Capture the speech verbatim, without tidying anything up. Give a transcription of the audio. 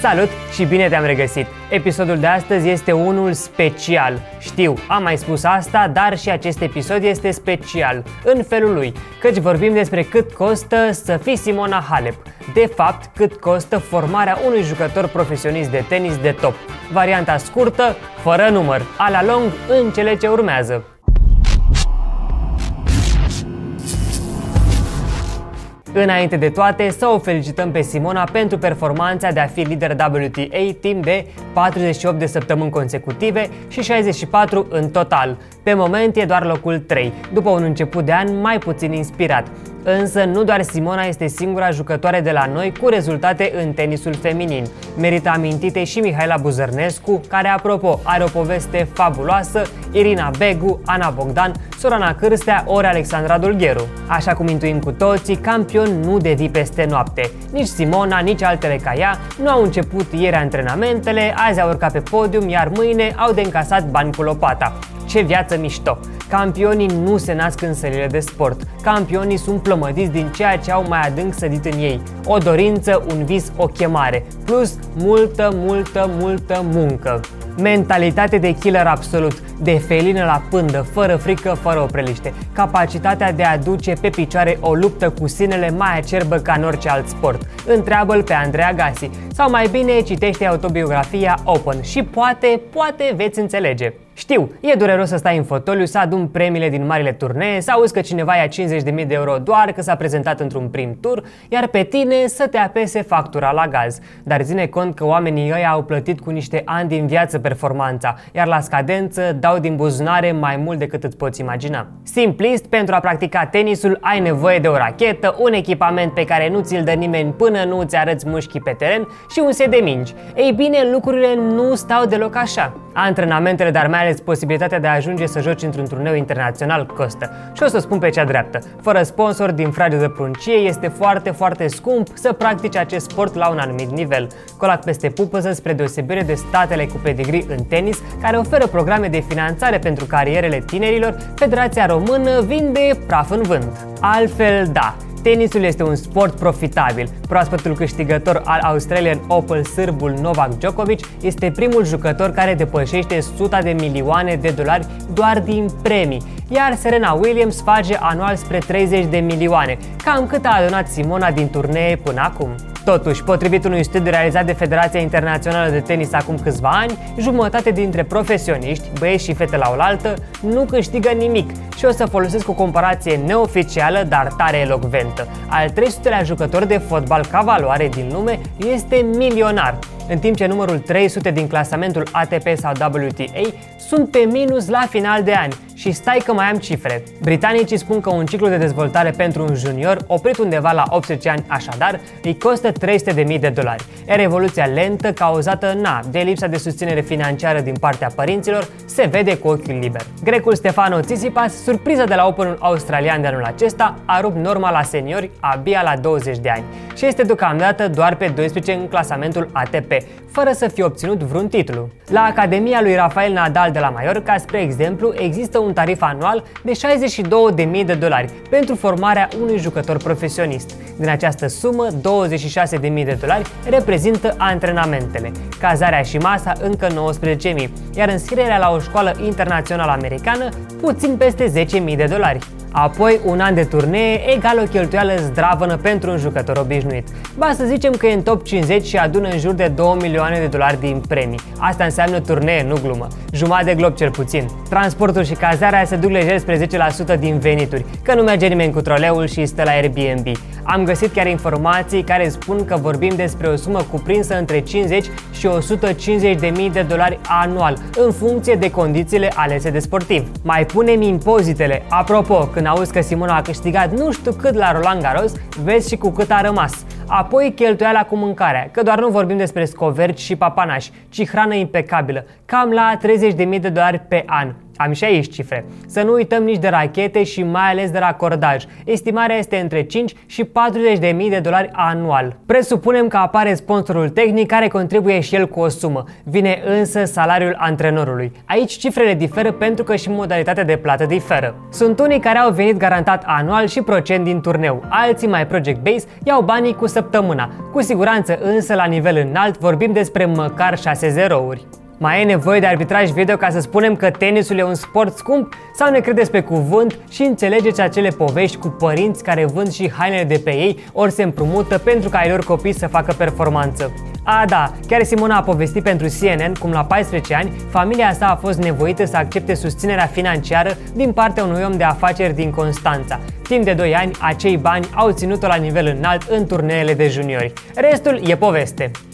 Salut și bine te-am regăsit! Episodul de astăzi este unul special. Știu, am mai spus asta, dar și acest episod este special în felul lui, căci vorbim despre cât costă să fii Simona Halep. De fapt, cât costă formarea unui jucător profesionist de tenis de top. Varianta scurtă, fără număr, a la lung în cele ce urmează. Înainte de toate, să o felicităm pe Simona pentru performanța de a fi lider W T A timp de patruzeci și opt de săptămâni consecutive și șaizeci și patru în total. Pe moment e doar locul trei, după un început de an mai puțin inspirat. Însă nu doar Simona este singura jucătoare de la noi cu rezultate în tenisul feminin. Merită amintite și Mihaela Buzărnescu, care, apropo, are o poveste fabuloasă, Irina Begu, Ana Bogdan, Sorana Cârstea ori Alexandra Dulgheru. Așa cum intuim cu toții, campion nu devii peste noapte. Nici Simona, nici altele ca ea nu au început ieri antrenamentele, azi au urcat pe podium, iar mâine au de încasat bani cu lopata. Ce viață mișto! Campionii nu se nasc în sălile de sport. Campionii sunt plămădiți din ceea ce au mai adânc sădit în ei. O dorință, un vis, o chemare. Plus multă, multă, multă muncă. Mentalitate de killer absolut, de felină la pândă, fără frică, fără opreliște. Capacitatea de a duce pe picioare o luptă cu sinele mai acerbă ca în orice alt sport. Întreabă-l pe Andrei Agassi. Sau mai bine citește autobiografia Open și poate, poate veți înțelege. Știu, e dureros să stai în fotoliu, să adun premiile din marile turnee, să auzi că cineva ia cincizeci de mii de euro doar că s-a prezentat într-un prim tur, iar pe tine să te apese factura la gaz. Dar ține cont că oamenii ăia au plătit cu niște ani din viață performanța, iar la scadență dau din buzunare mai mult decât îți poți imagina. Simplist, pentru a practica tenisul ai nevoie de o rachetă, un echipament pe care nu ți-l dă nimeni până nu îți arăți mușchii pe teren și un set de mingi. Ei bine, lucrurile nu stau deloc așa. Antrenamentele, dar mai ales posibilitatea de a ajunge să joci într-un turneu internațional costă. Și o să spun pe cea dreaptă, fără sponsor din frage de pruncie este foarte, foarte scump să practici acest sport la un anumit nivel. Colac peste pupăză, spre deosebire de statele cu pedigree în tenis, care oferă programe de finanțare pentru carierele tinerilor, Federația Română vinde praf în vânt. Altfel, da. Tenisul este un sport profitabil. Proaspătul câștigător al Australian Open, sârbul Novak Djokovic, este primul jucător care depășește suta de milioane de dolari doar din premii, iar Serena Williams face anual spre treizeci de milioane, cam cât a adunat Simona din turnee până acum. Totuși, potrivit unui studiu realizat de Federația Internațională de Tenis acum câțiva ani, jumătate dintre profesioniști, băieți și fete la oaltă, nu câștigă nimic și o să folosesc o comparație neoficială, dar tare elocventă. Al trei sutelea jucător de fotbal ca valoare din lume este milionar, în timp ce numărul trei sute din clasamentul A T P sau W T A sunt pe minus la final de an. Și stai că mai am cifre. Britanicii spun că un ciclu de dezvoltare pentru un junior, oprit undeva la optsprezece ani așadar, îi costă trei sute de mii de dolari. Iar evoluția lentă, cauzată na, de lipsa de susținere financiară din partea părinților, se vede cu ochiul liber. Grecul Stefano Tsitsipas, surpriză de la Openul australian de anul acesta, a rupt norma la seniori abia la douăzeci de ani și este deocamdată doar pe doisprezece în clasamentul A T P, fără să fie obținut vreun titlu. La Academia lui Rafael Nadal de la Mallorca, spre exemplu, există un tarif anual de șaizeci și două de mii de dolari pentru formarea unui jucător profesionist. Din această sumă, douăzeci și șase de mii de dolari reprezintă antrenamentele, cazarea și masa încă nouăsprezece mii, iar înscrierea la o școală internațională americană puțin peste zece mii de dolari. Apoi, un an de turnee egal o cheltuială zdravănă pentru un jucător obișnuit. Ba să zicem că e în top cincizeci și adună în jur de două milioane de dolari din premii. Asta înseamnă turnee, nu glumă. Jumătate de glob cel puțin. Transportul și cazarea se duc lejer spre zece la sută din venituri, că nu merge nimeni cu troleul și stă la Airbnb. Am găsit chiar informații care spun că vorbim despre o sumă cuprinsă între cincizeci și o sută cincizeci de mii de dolari anual, în funcție de condițiile alese de sportiv. Mai punem impozitele. Apropo, când auzi că Simona a câștigat nu știu cât la Roland Garros, vezi și cu cât a rămas. Apoi cheltuiala cu mâncarea, că doar nu vorbim despre scoverci și papanași, ci hrană impecabilă, cam la treizeci de mii de dolari pe an. Am și aici cifre. Să nu uităm nici de rachete și mai ales de racordaj. Estimarea este între cinci și patruzeci de mii de dolari anual. Presupunem că apare sponsorul tehnic care contribuie și el cu o sumă. Vine însă salariul antrenorului. Aici cifrele diferă pentru că și modalitatea de plată diferă. Sunt unii care au venit garantat anual și procent din turneu. Alții mai project base iau banii cu săptămâna. Cu siguranță însă la nivel înalt vorbim despre măcar șase zerouri. Mai e nevoie de arbitraj video ca să spunem că tenisul e un sport scump sau ne credeți pe cuvânt și înțelegeți acele povești cu părinți care vând și hainele de pe ei ori se împrumută pentru ca ai lor copii să facă performanță? A, da, chiar Simona a povestit pentru C N N cum la paisprezece ani familia sa a fost nevoită să accepte susținerea financiară din partea unui om de afaceri din Constanța. Timp de doi ani, acei bani au ținut-o la nivel înalt în turneele de juniori. Restul e poveste.